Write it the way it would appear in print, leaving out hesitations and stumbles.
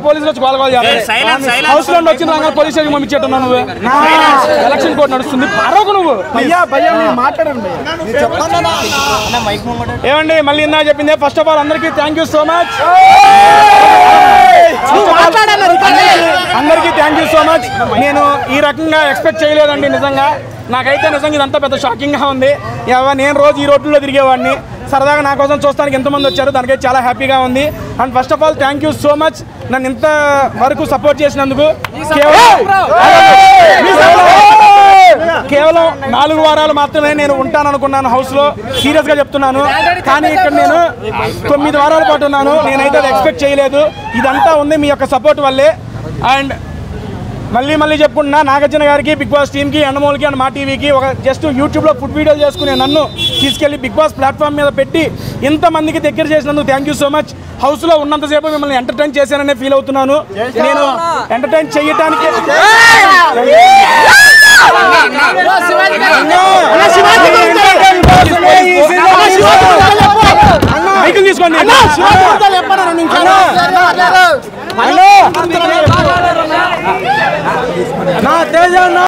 పోలీసులు వచ్చి గోల చేస్తారు. హౌస్ లో వచ్చిన రంగా పోలీస్ స్టేషన్ పంపించేట్టున్నావు నువ్వు. ఎలక్షన్ కోడ్ నడుస్తుంది పరవకు నువ్వు. ఏమండి మళ్ళీ ఇందా చెప్పింది. ఫస్ట్ ఆఫ్ ఆల్ అందరికీ థ్యాంక్ యూ సో మచ్. అందరికీ థ్యాంక్ యూ సో మచ్. నేను ఈ రకంగా ఎక్స్పెక్ట్ చేయలేదండి నిజంగా. నాకైతే నిజంగా ఇదంతా పెద్ద షాకింగ్గా ఉంది. నేను రోజు ఈ రోడ్లలో తిరిగేవాడిని. సరదాగా నా కోసం చూస్తానికి ఎంతమంది వచ్చారు, దానికైతే చాలా హ్యాపీగా ఉంది. And first of all thank you so much నన్ను ఇంత వరకు సపోర్ట్ చేసినందుకు. కేవలం 4 వారాలు మాత్రమే నేను ఉంటాననుకున్నాను హౌస్లో, సీరియస్గా చెప్తున్నాను. కానీ ఇక్కడ నేను 9 వారాల పాటు ఉన్నాను. నేనైతే అది ఎక్స్పెక్ట్ చేయలేదు. ఇదంతా ఉంది మీ యొక్క సపోర్ట్ వల్లే. అండ్ మళ్ళీ చెప్పుకుంటున్నా, నాగార్జున గారికి, బిగ్ బాస్ టీమ్కి, ఎండమూలకి అండ్ మా టీవీకి ఒక జస్ట్ యూట్యూబ్లో ఫుడ్ వీడియోలు చేసుకునే నన్ను తీసుకెళ్ళి బిగ్ బాస్ ప్లాట్ఫామ్ మీద పెట్టి ఇంతమందికి దగ్గర చేసినందుకు థ్యాంక్ యూ సో మచ్. హౌస్లో ఉన్నంతసేపు మిమ్మల్ని ఎంటర్టైన్ చేశాననే ఫీల్ అవుతున్నాను. నేను ఎంటర్టైన్ చేయటానికి మైకులు తీసుకోండి.